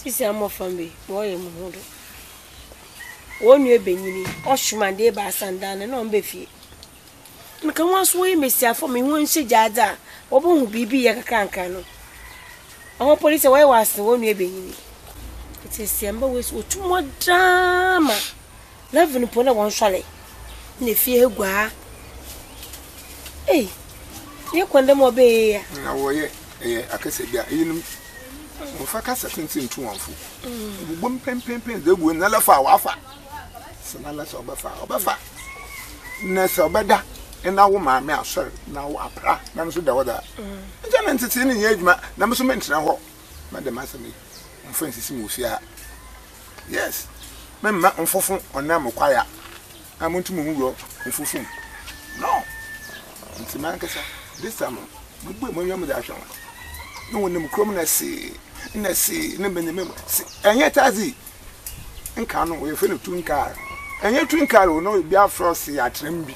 Sisi amo fambe, boye muhodo. Wonu ebenyini, oshumande ba sandana na ombe fie. Nka wanso we mesiafo me ho nhye jaada, obo hu bibi ye kakanka no. Awon police we was wonu ebenyini. Sisi amba we otumo drama. Level po na won swale. Na fie gwa. Eh. Ye kwende mo be ya. Na wo ye akase bia yinum. Mo fa kasa tintin tu wonfo. Bubom pempempen de bu na lafa wafa. Sanala so obafa. Na so beda na wo ma me asor na wo apra na so da woda. Nja na ntete ni ye adwuma na me so mentra ho. Madam asemi. Mfo nsisi mo fia. Yes. Memma mfofo onam kwaya. Amuntu mu wuro mfofo. No. Ntima nkasa. This time, we put my young dash on. No one them come and see, and yet as he and can't we feel a twin car. And your twin car will know be a frosty at Trimby.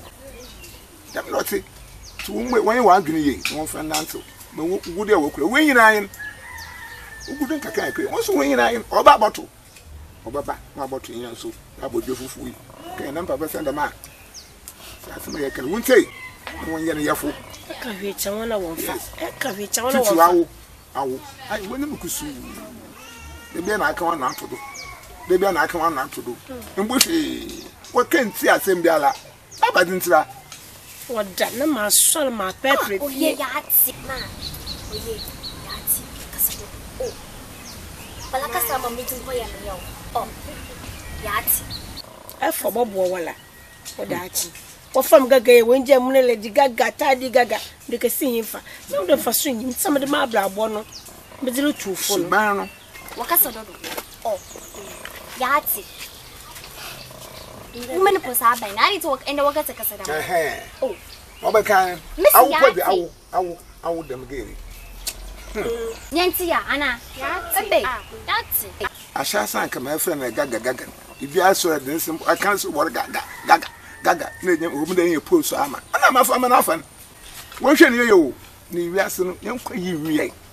That not it. To when you want guinea, one friend answer. But would you work when you're iron? Who couldn't carry? What's when you're iron or that bottle? Or back, my bottle in so. I would do for you. Okay, number send a man. That's me, I can won't say. When you're a fool. Ekavicha wana wonfa. Ekavicha wana wonfa. Awo. Ai woni mukusu. De bia na aka wana to do. De bia na aka wana to do. Mbohwe. Wa kenti asem bia la. Abadintira. Wada na ma swal ma pepre. Oye yati ma. Oye yati kasado. Oh. Bala kasama meeting ko ya no. Oh. Yati. Efo bobo wala. Oda achi. From Gaga, when Jamune Gaga, TADI Gaga, they can see him for no the first swing, some of the Mabla Bono, but the little full barn. Wakasodo. Oh, Yati. Women was happening. I need to walk in the Wakasa Casada. Oh, Obakan, I would them again. Yancy, Anna, Yati. I shall sank my friend a Gaga. If you ask her this, I can't see what Gaga. Gaga, woman in your post armor. And I'm a farmer often. What shall you? Ni yasun, young quay.